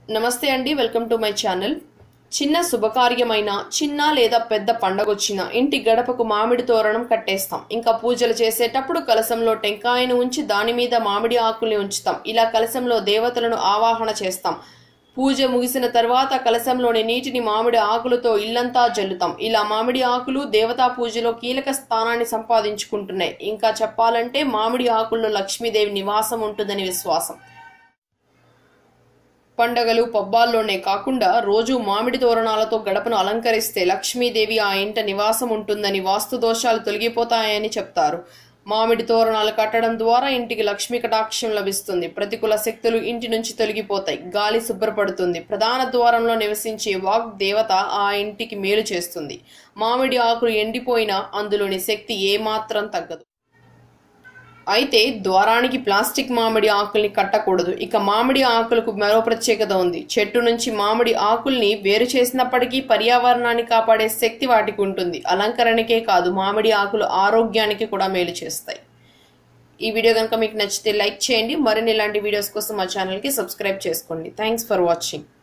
నమస్తే అండి, welcome to my channel. చిన్న శుభకార్యమైన చిన్న లేదా పెద్ద పండగొచ్చినా ఇంటి గడపకు మామిడి తోరణం కట్టేస్తాం. ఇంకా పూజలు చేసేటప్పుడు కలశంలో టెంకాయను ఉంచి దాని మీద మామిడి ఆకుల్ని ఉంచుతాం. ఇలా కలశంలో దేవతలను ఆవాహన చేస్తాం. పూజ ముగిసిన తర్వాత కలశంలోని నీటిని మామిడి ఆకులతో ఇల్లంతా జల్లుతాం. ఇలా మామిడి ఆకులు దేవతా పూజలో కీలక స్థానాన్ని సంపాదించుకుంటున్నాయి. ఇంకా చెప్పాలంటే మామిడి ఆకుల్లో లక్ష్మీదేవి నివాసం ఉంటుందని విశ్వాసం. పండగలు పబ్బాల్లోనే కాకుండా రోజు మామిడి తోరణాలతో గడపను అలంకరిస్తే లక్ష్మీదేవి ఆ ఇంట నివాసం ఉంటుందని, వాస్తు దోషాలు తొలగిపోతాయని చెప్తారు. మామిడి తోరణాలు కట్టడం ద్వారా ఇంటికి లక్ష్మీ కటాక్షం లభిస్తుంది. ప్రతికూల శక్తులు ఇంటి నుంచి తొలగిపోతాయి. గాలి శుభ్రపడుతుంది. ప్రధాన ద్వారంలో నివసించే వాగ్ దేవత ఆ ఇంటికి మేలు చేస్తుంది. మామిడి ఆకులు ఎండిపోయినా అందులోని శక్తి ఏమాత్రం తగ్గదు. అయితే ద్వారానికి ప్లాస్టిక్ మామిడి ఆకుల్ని కట్టకూడదు. ఇక మామిడి ఆకులకు మరో ప్రత్యేకత ఉంది. చెట్టు నుంచి మామిడి ఆకుల్ని వేరు చేసినప్పటికీ పర్యావరణాన్ని కాపాడే శక్తి వాటికి ఉంటుంది. అలంకరణకే కాదు, మామిడి ఆకులు ఆరోగ్యానికి కూడా మేలు చేస్తాయి. ఈ వీడియో కనుక మీకు నచ్చితే లైక్ చేయండి. మరిన్ని ఇలాంటి వీడియోస్ కోసం మా ఛానల్కి సబ్స్క్రైబ్ చేసుకోండి. Thanks for watching.